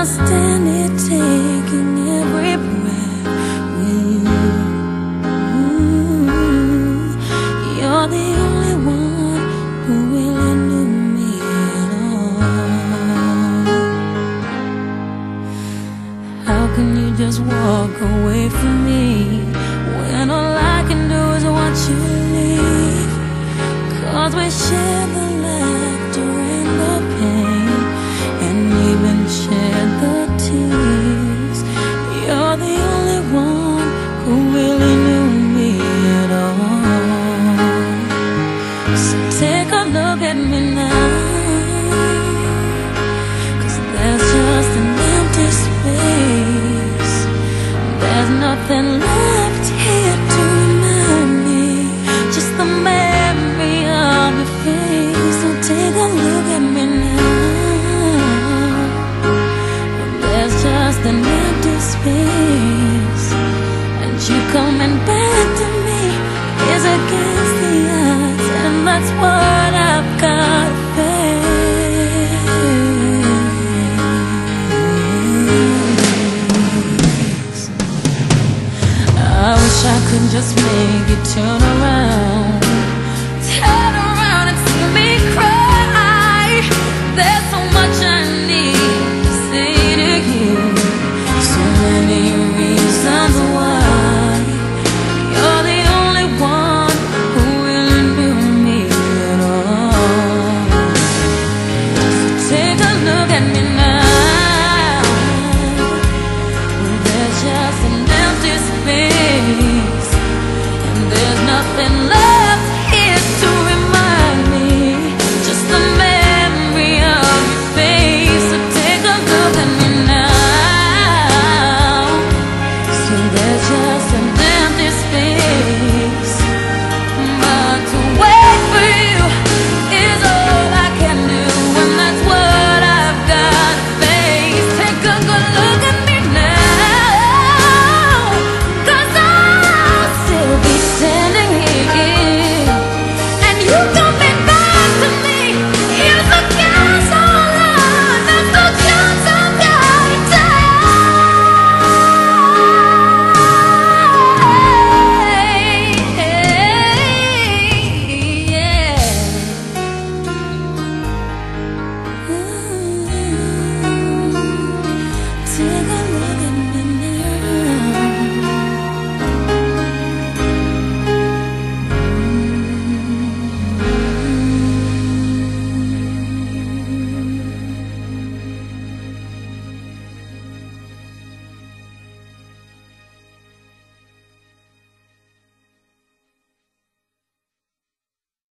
stand here taking every breath with you. You're the only one who really knew me at all. How can you just walk away from me when all I can do is watch you leave? 'Cause we share the laughter and the pain, and even shed the tears. You're the only one who really knew me at all. So take a look at me now, 'cause there's just an empty space. There's nothing left here to remind me, just the memory of your face. So take a look at me now. There's just an empty space, and you coming back to me is against